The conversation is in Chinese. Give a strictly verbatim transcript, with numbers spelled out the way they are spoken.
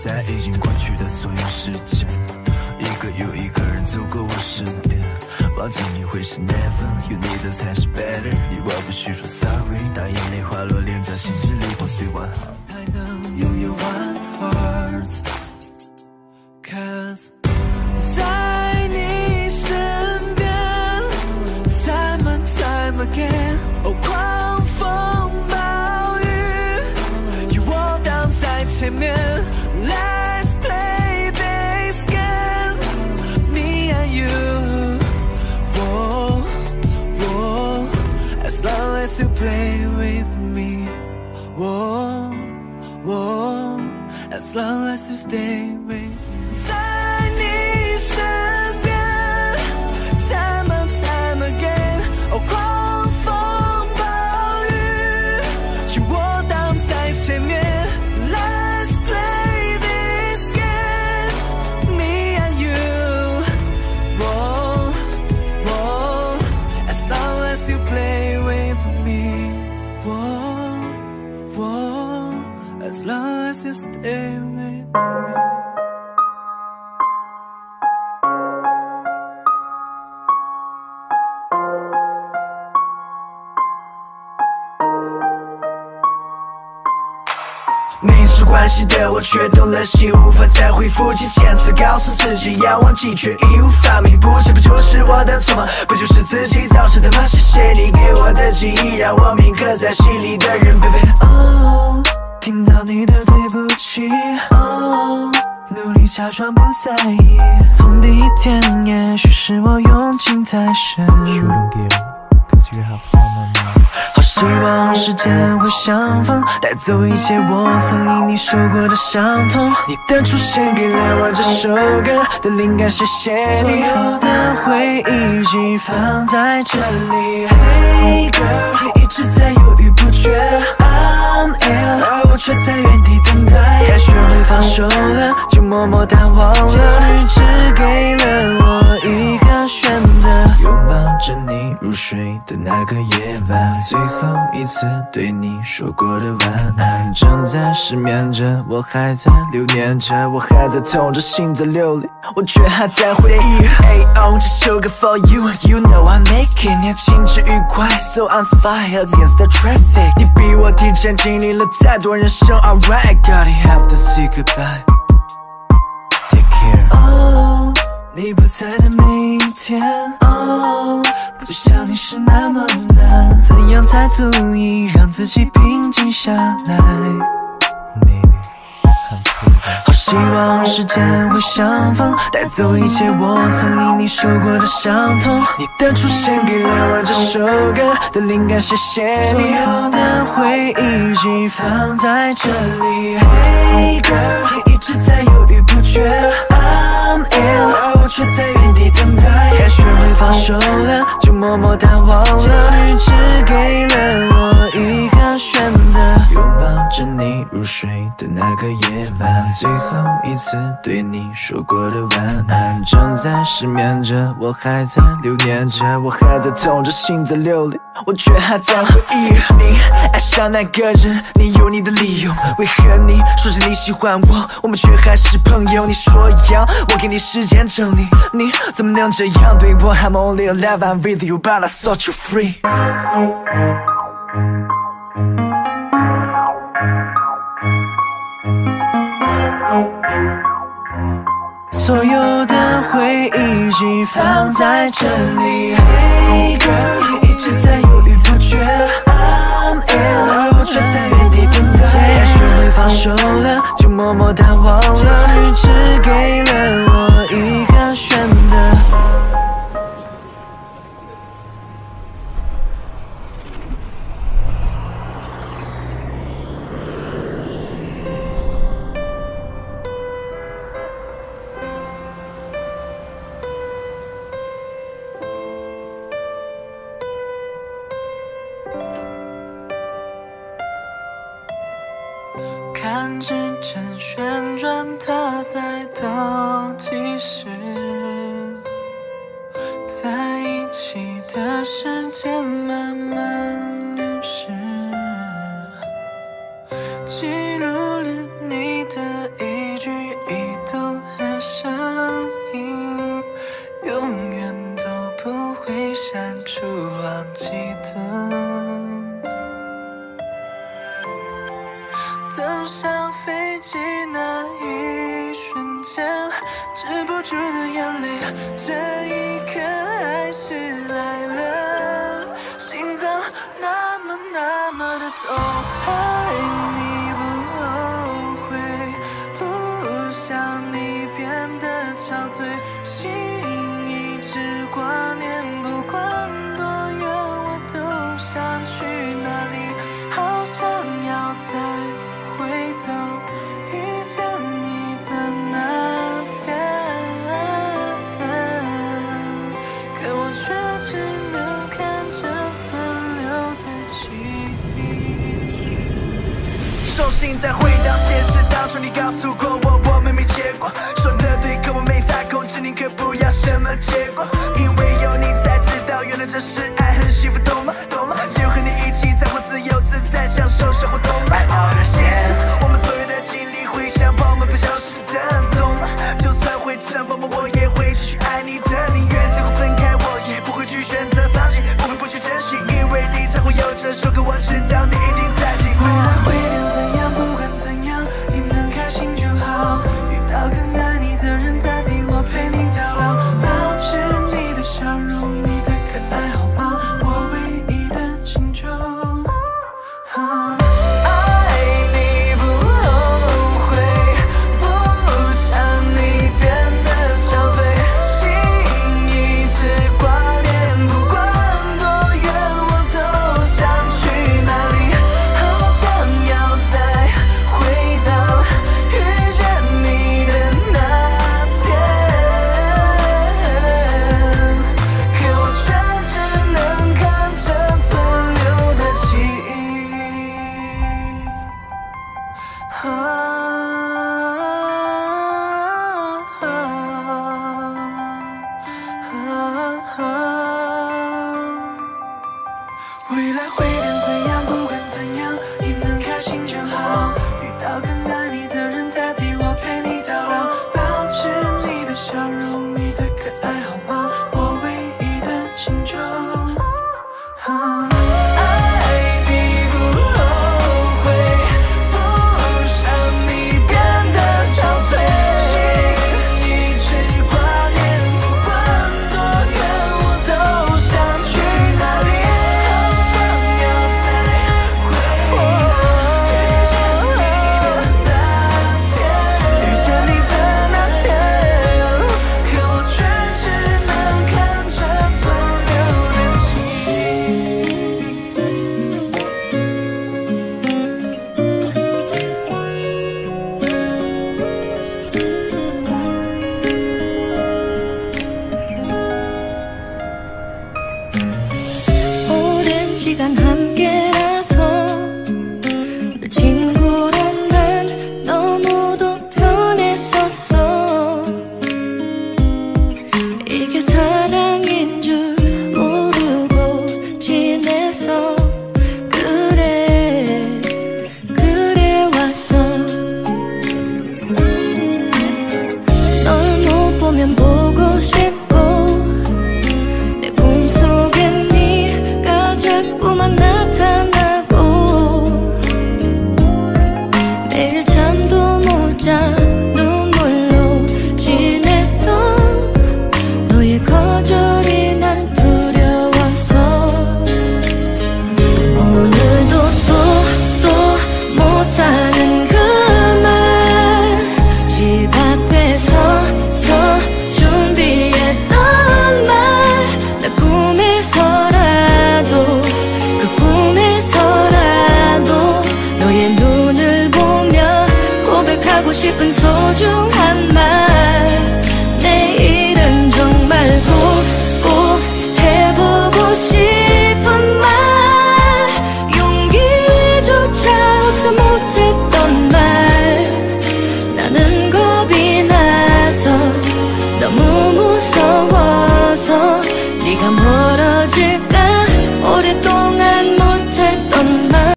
在已经过去的所有时间，一个又一个人走过我身边，忘记你会是 never， 有你的才是 better。你我不需说 sorry， 当眼泪滑落脸颊，心支离破碎完好，才能拥有 one heart。Cause 在你身边 ，time and time again， 哦，狂风暴雨，有我挡在前面。Let's play this game， me and you， whoa, whoa, as long as you play with me， whoa, whoa, as long as you stay with me。在你身边 ，time and time again， 哦，狂风暴雨，有我挡在前面。Let's play this game， me and you， whoa, whoa, as long as you play with me， whoa, whoa, as long as you stay with me。明知关系的我却动了心，无法再恢复几千次告诉自己要忘记，却义无反顾。不这不就是我的错吗？不就是自己造成的吗？谢谢你给我的记忆，让我铭刻在心里的人 ，baby。哦，听到你的对不起，哦，努力假装不在意。从第一天，也许是我用情太深。You don't get it, 'cause you have someone else。好希望时间会相逢，带走一切我曾因你受过的伤痛。你的出现给了我这首歌的灵感，谢谢你。所有的回忆寄放在这里。Hey girl， 你一直在犹豫不决 ，I'm ill， 而我却在原地等待。该学会放手了，就默默淡忘了。结局只给了我一个选择，拥抱着你入睡的那个夜晚，最后一次对你说过的晚安。正在失眠着，我还在留念着，我还在痛着，心在流泪，我却还在回忆。Hey oh， 这首歌 for you，You know I'm making it， 情之愉快 ，So I'm fire against the traffic。你比我提前经历了太多人生 ，Alright， gotta have to say goodbye。Take care。Oh， 你不在的每一天，哦，不想你是那么难，怎样才足以让自己平静下来 ？Maybe， 好希望时间会相逢，带走一切我曾因你受过的伤痛。你的出现给了我这首歌的灵感，谢谢你。所有的回忆寄放在这里。Hey girl， 你一直在犹豫不决 ，I'm ill， 而我却在原地等待。该学会放手了，就默默淡忘了。结局只给了我一个选择，拥抱着你入睡的那个夜晚，最后一次对你说过的晚安。正在失眠着，我还在留念着，我还在痛着，心在流泪，我却还在回忆。你爱上那个人，你有你的理由，为何你说着你喜欢我，我们却还是朋友？你说要我给你时间整理，你怎么能这样对我 ？I'm only alive, I'm with you, but I set you free。所有的回忆寄放在这里。Hey girl， 你一直在犹豫不决 ，I'm ill， 而我却在原地等待。该学会放手了，就默默淡忘了。结局只给了我一个选择。看指针旋转，它在倒计时，在一起的时间慢慢流逝，记录了你的一举登上飞机那一瞬间，止不住的眼泪，这一刻还是来了，心脏那么那么的痛，爱你不后悔，不想你变得憔悴，心一直挂念，不管多远我都想去哪里，好想要再回到遇见你的那天，可我却只能看着存留的记忆。手心再回到现实当中，你告诉过我我们没结果，说的对，可我没法控制，宁可不要什么结果，因为有你才知道，原来这是爱，很幸福，懂吗？懂吗？只有和你一起才活。